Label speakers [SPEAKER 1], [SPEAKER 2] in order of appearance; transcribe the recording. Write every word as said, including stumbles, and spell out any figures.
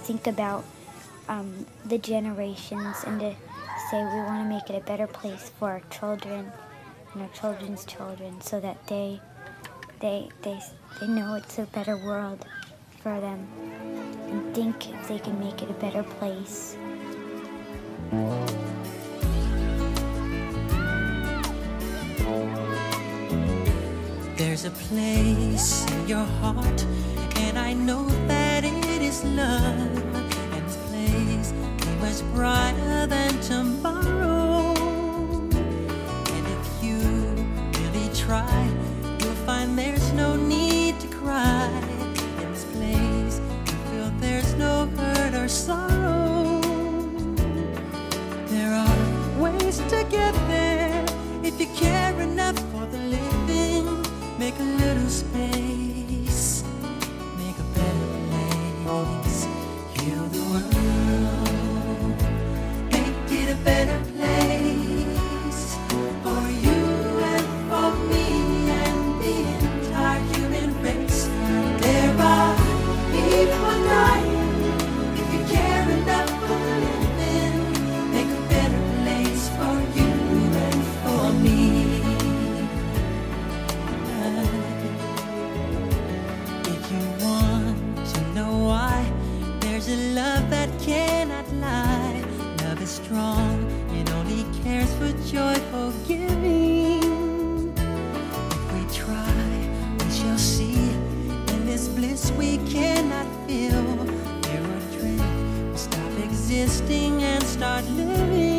[SPEAKER 1] think about um, the generations and to say we want to make it a better place for our children and our children's children, so that they they they they know it's a better world for them and think if they can make it a better place.
[SPEAKER 2] There's a place in your heart, and I know that it is love, and this place is much brighter than tomorrow. And if you really try, you'll find there's no need to cry. In this place, you feel there's no hurt or sorrow. There are ways to get there if you care enough for the living. Make a little space, make a better place, heal the world, make it a better place for you and for me and the entire human race. There are people dying. If you care enough for the living, make a better place for you and for me. There's a love that cannot lie. Love is strong, it only cares for joyful giving. If we try, we shall see. In this bliss we cannot feel. There are dreams, we stop existing and start living.